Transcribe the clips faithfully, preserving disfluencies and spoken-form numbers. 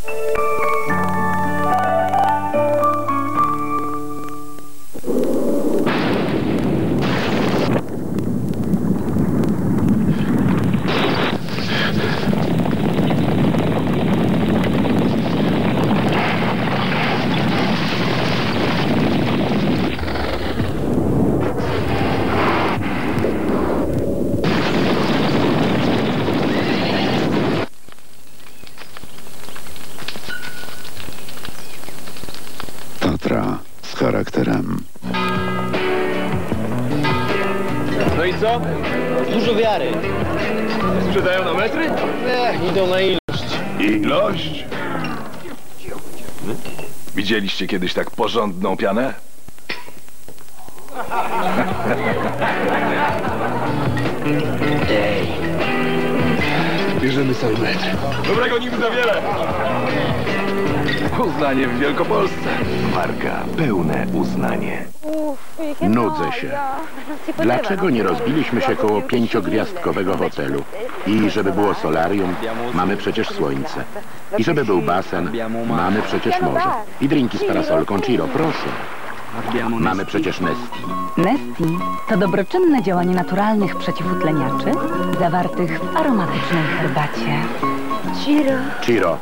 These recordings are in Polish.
Tatra z charakterem. No i co? Dużo wiary. Sprzedają na metry? Nie, idą na ilość. Ilość? Widzieliście kiedyś tak porządną pianę? Ej. Bierzemy cały metr. Dobrego nim za wiele. Uznanie w Wielkopolsce. Marka, pełne uznanie. Nudzę się. Dlaczego nie rozbiliśmy się koło pięciogwiazdkowego hotelu? I żeby było solarium, mamy przecież słońce. I żeby był basen, mamy przecież morze. I drinki z parasolką Ciro, proszę. Mamy przecież Nesti. Nesti to dobroczynne działanie naturalnych przeciwutleniaczy zawartych w aromatycznej herbacie. Ciro. Ciro.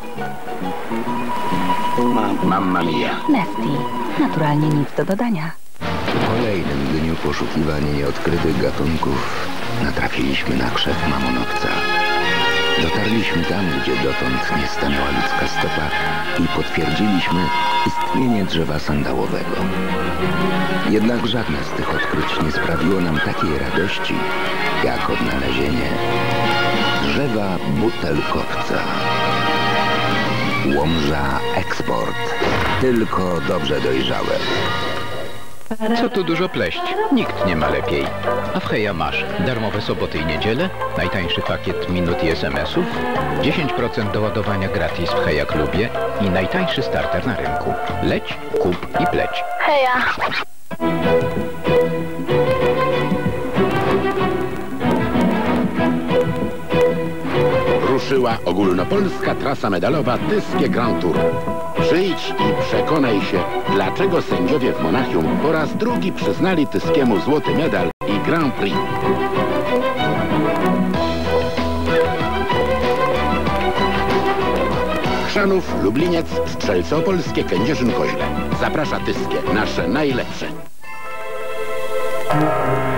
Mamma mia. Nesti. Naturalnie nic do dodania. W kolejnym dniu poszukiwań nieodkrytych gatunków natrafiliśmy na krzew mamonowca. Dotarliśmy tam, gdzie dotąd nie stanęła ludzka stopa i potwierdziliśmy istnienie drzewa sandałowego. Jednak żadne z tych odkryć nie sprawiło nam takiej radości, jak odnalezienie drzewa butelkowca. Łomża Eksport. Tylko dobrze dojrzałe. Co tu dużo pleść? Nikt nie ma lepiej. A w Heja masz darmowe soboty i niedziele, najtańszy pakiet minut i es em esów, dziesięć procent doładowania gratis w Heja Klubie i najtańszy starter na rynku. Leć, kup i pleć. Heja. Ruszyła ogólnopolska trasa medalowa Tyskie Grand Tour. Przyjdź i przekonaj się, dlaczego sędziowie w Monachium po raz drugi przyznali Tyskiemu złoty medal i Grand Prix. Chrzanów, Lubliniec, Strzelce Opolskie, Kędzierzyn-Koźle. Zaprasza Tyskie, nasze najlepsze.